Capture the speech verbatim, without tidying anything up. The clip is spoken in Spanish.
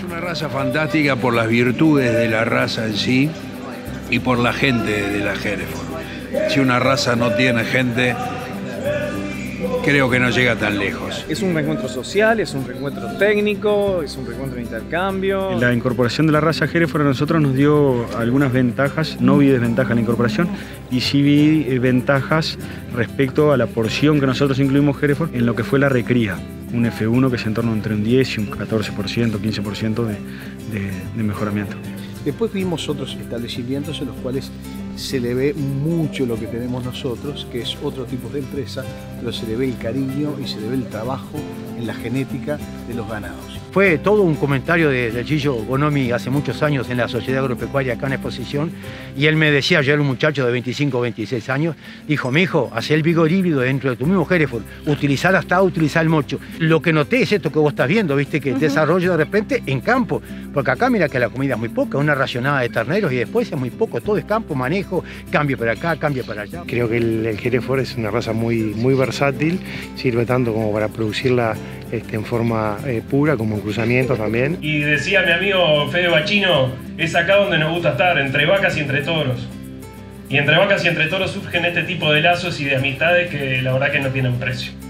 Es una raza fantástica por las virtudes de la raza en sí y por la gente de la Hereford. Si una raza no tiene gente, creo que no llega tan lejos. Es un reencuentro social, es un reencuentro técnico, es un reencuentro de intercambio. La incorporación de la raza Hereford a nosotros nos dio algunas ventajas. No vi desventajas en la incorporación y sí vi eh, ventajas respecto a la porción que nosotros incluimos Hereford en lo que fue la recría. Un F uno que es en torno entre un diez y un catorce por ciento, quince por ciento de, de, de mejoramiento. Después vimos otros establecimientos en los cuales se le ve mucho lo que tenemos nosotros, que es otro tipo de empresa, pero se le ve el cariño y se le ve el trabajo en la genética de los ganados. Fue todo un comentario de, de Gillo Bonomi hace muchos años en la Sociedad Agropecuaria acá en exposición, y él me decía, yo era un muchacho de veinticinco o veintiséis años, dijo, mi hijo, hacé el vigor híbrido dentro de tu mismo Hereford, utilizar hasta utilizar el mocho. Lo que noté es esto que vos estás viendo, viste, que el desarrollo de repente en campo, porque acá mira que la comida es muy poca, una racionada de terneros y después es muy poco, todo es campo, manejo, cambio para acá, cambio para allá. Creo que el, el Hereford es una raza muy, muy versátil, sirve tanto como para producirla este, en forma eh, pura como en cruzamientos también. Y decía mi amigo Fede Bachino, es acá donde nos gusta estar, entre vacas y entre toros. Y entre vacas y entre toros surgen este tipo de lazos y de amistades que la verdad que no tienen precio.